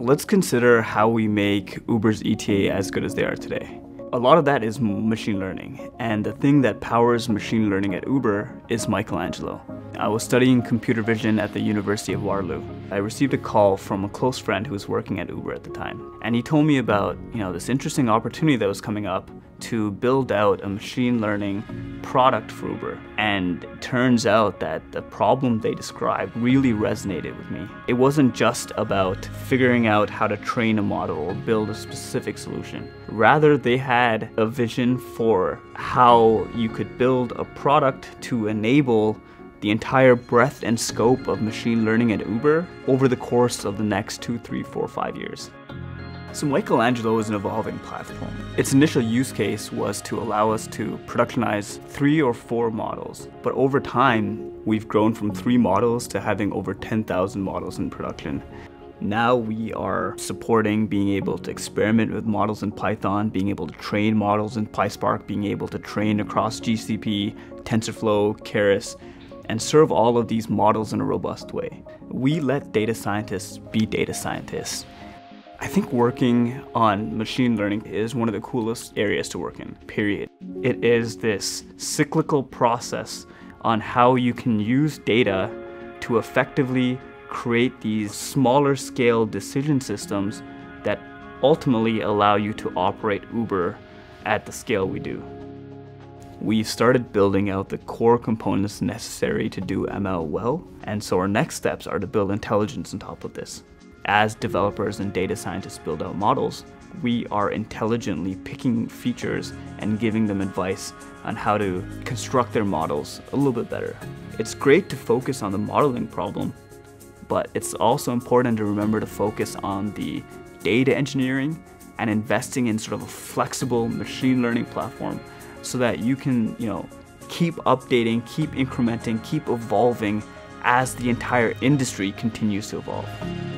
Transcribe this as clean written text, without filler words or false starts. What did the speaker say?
Let's consider how we make Uber's ETA as good as they are today. A lot of that is machine learning, and the thing that powers machine learning at Uber is Michelangelo. I was studying computer vision at the University of Waterloo. I received a call from a close friend who was working at Uber at the time, and he told me about this interesting opportunity that was coming up to build out a machine learning product for Uber. And it turns out that the problem they described really resonated with me. It wasn't just about figuring out how to train a model or build a specific solution. Rather, they had a vision for how you could build a product to enable the entire breadth and scope of machine learning at Uber over the course of the next 2, 3, 4, 5 years. So Michelangelo is an evolving platform. Its initial use case was to allow us to productionize 3 or 4 models. But over time, we've grown from 3 models to having over 10,000 models in production. Now we are supporting being able to experiment with models in Python, being able to train models in PySpark, being able to train across GCP, TensorFlow, Keras, and serve all of these models in a robust way. We let data scientists be data scientists. I think working on machine learning is one of the coolest areas to work in, period. It is this cyclical process on how you can use data to effectively create these smaller scale decision systems that ultimately allow you to operate Uber at the scale we do. We started building out the core components necessary to do ML well, and so our next steps are to build intelligence on top of this. As developers and data scientists build out models, we are intelligently picking features and giving them advice on how to construct their models a little bit better. It's great to focus on the modeling problem, but it's also important to remember to focus on the data engineering and investing in sort of a flexible machine learning platform so that you can, keep updating, keep incrementing, keep evolving as the entire industry continues to evolve.